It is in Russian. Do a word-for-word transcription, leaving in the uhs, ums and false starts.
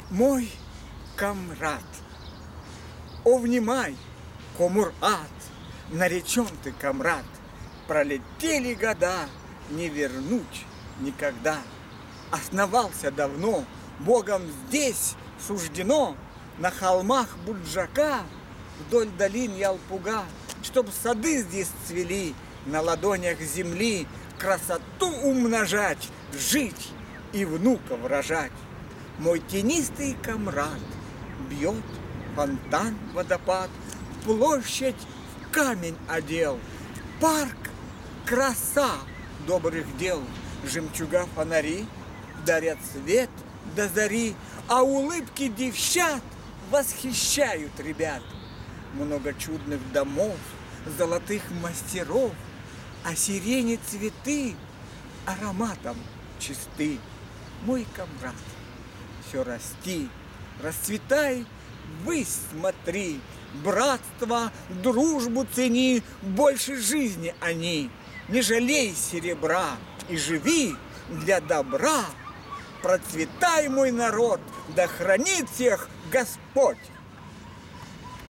Мой камрад, о, внимай, Комурат, наречен ты, камрад, пролетели года, не вернуть никогда. Основался давно, Богом здесь суждено, на холмах Буджака, вдоль долин Ялпуга, чтоб сады здесь цвели, на ладонях земли, красоту умножать, жить и внуков рожать. Мой тенистый камрад бьет фонтан, водопад, площадь в камень одел, парк краса добрых дел, жемчуга фонари дарят свет до зари, а улыбки девчат восхищают ребят. Много чудных домов, золотых мастеров, а сирени цветы ароматом чисты. Мой камрад, все расти, расцветай, ввысь смотри, братство, дружбу цени, больше жизни они. Не жалей серебра и живи для добра. Процветай, мой народ, да хранит всех Господь!